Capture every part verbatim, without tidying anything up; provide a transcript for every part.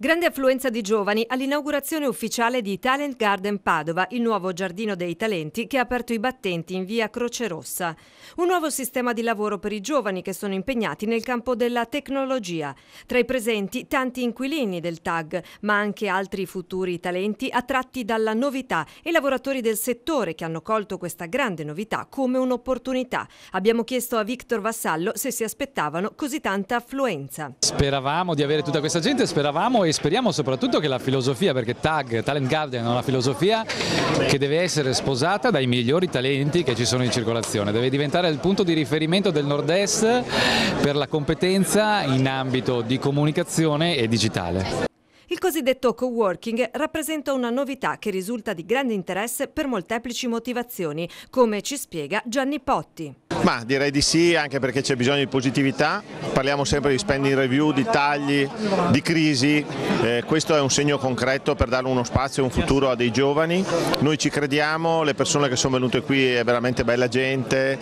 Grande affluenza di giovani all'inaugurazione ufficiale di Talent Garden Padova, il nuovo giardino dei talenti che ha aperto i battenti in via Croce Rossa. Un nuovo sistema di lavoro per i giovani che sono impegnati nel campo della tecnologia. Tra i presenti tanti inquilini del T A G, ma anche altri futuri talenti attratti dalla novità e lavoratori del settore che hanno colto questa grande novità come un'opportunità. Abbiamo chiesto a Victor Vassallo se si aspettavano così tanta affluenza. Speravamo di avere tutta questa gente, speravamo e speriamo soprattutto che la filosofia, perché T A G, Talent Garden, è una filosofia che deve essere sposata dai migliori talenti che ci sono in circolazione, deve diventare il punto di riferimento del nord-est per la competenza in ambito di comunicazione e digitale. Il cosiddetto coworking rappresenta una novità che risulta di grande interesse per molteplici motivazioni, come ci spiega Gianni Potti. Ma direi di sì, anche perché c'è bisogno di positività, parliamo sempre di spending review, di tagli, di crisi, eh, questo è un segno concreto per dare uno spazio e un futuro a dei giovani, noi ci crediamo, le persone che sono venute qui è veramente bella gente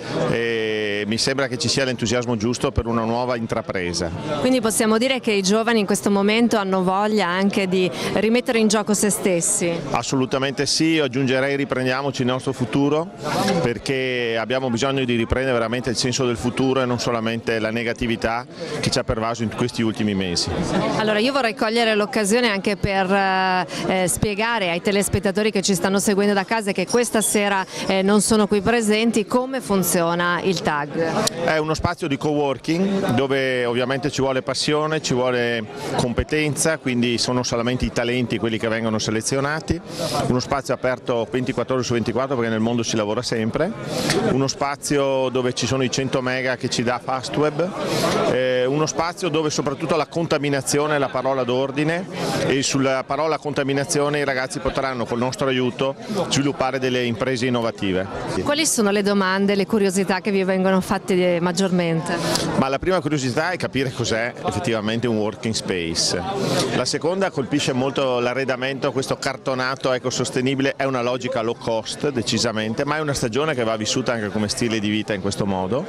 e mi sembra che ci sia l'entusiasmo giusto per una nuova intrapresa. Quindi possiamo dire che i giovani in questo momento hanno voglia anche di rimettere in gioco se stessi? Assolutamente sì, io aggiungerei riprendiamoci il nostro futuro perché abbiamo bisogno di riprendere veramente il senso del futuro e non solamente la negatività che ci ha pervaso in questi ultimi mesi. Allora io vorrei cogliere l'occasione anche per eh, spiegare ai telespettatori che ci stanno seguendo da casa e che questa sera eh, non sono qui presenti come funziona il T A G. È uno spazio di coworking dove ovviamente ci vuole passione, ci vuole competenza, quindi sono solamente i talenti quelli che vengono selezionati, uno spazio aperto ventiquattro ore su ventiquattro perché nel mondo si lavora sempre, uno spazio dove ci sono i cento mega che ci dà Fastweb, eh, uno spazio dove soprattutto la contaminazione è la parola d'ordine e sulla parola contaminazione i ragazzi potranno col nostro aiuto sviluppare delle imprese innovative. Quali sono le domande, le curiosità che vi vengono fatte maggiormente? Ma la prima curiosità è capire cos'è effettivamente un working space. La seconda colpisce molto l'arredamento, questo cartonato ecosostenibile, è una logica low cost decisamente, ma è una stagione che va vissuta anche come stile di vita in questo modo.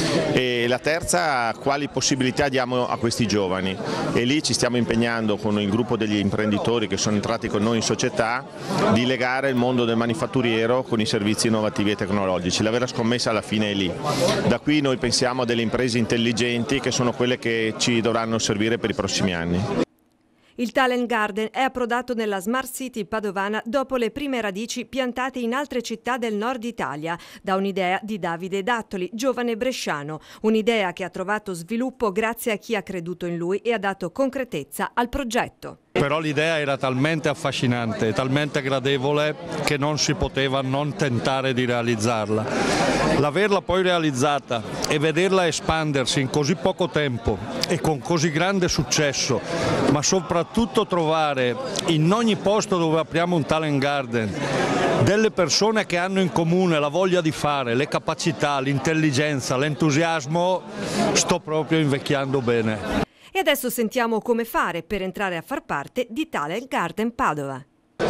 E la terza, quali possibilità diamo a questi giovani? E lì ci stiamo impegnando con il gruppo degli imprenditori che sono entrati con noi in società di legare il mondo del manifatturiero con i servizi innovativi e tecnologici. La vera scommessa alla fine è lì. Da qui noi pensiamo a delle imprese intelligenti che sono quelle che ci dovranno servire per i prossimi anni. Il Talent Garden è approdato nella Smart City padovana dopo le prime radici piantate in altre città del nord Italia, da un'idea di Davide Dattoli, giovane bresciano, un'idea che ha trovato sviluppo grazie a chi ha creduto in lui e ha dato concretezza al progetto. Però l'idea era talmente affascinante, talmente gradevole che non si poteva non tentare di realizzarla. L'averla poi realizzata e vederla espandersi in così poco tempo e con così grande successo, ma soprattutto trovare in ogni posto dove apriamo un Talent Garden delle persone che hanno in comune la voglia di fare, le capacità, l'intelligenza, l'entusiasmo, sto proprio invecchiando bene. E adesso sentiamo come fare per entrare a far parte di Talent Garden Padova.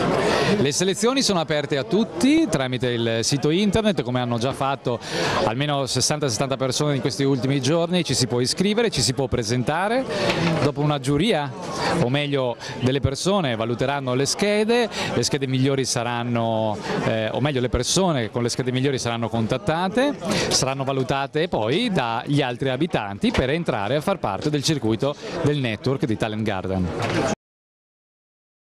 Le selezioni sono aperte a tutti tramite il sito internet, come hanno già fatto almeno sessanta settanta persone in questi ultimi giorni, ci si può iscrivere, ci si può presentare, dopo una giuria, o meglio delle persone valuteranno le schede, le schede migliori saranno, eh, o meglio le persone con le schede migliori saranno contattate, saranno valutate poi dagli altri abitanti per entrare a far parte del circuito del network di Talent Garden.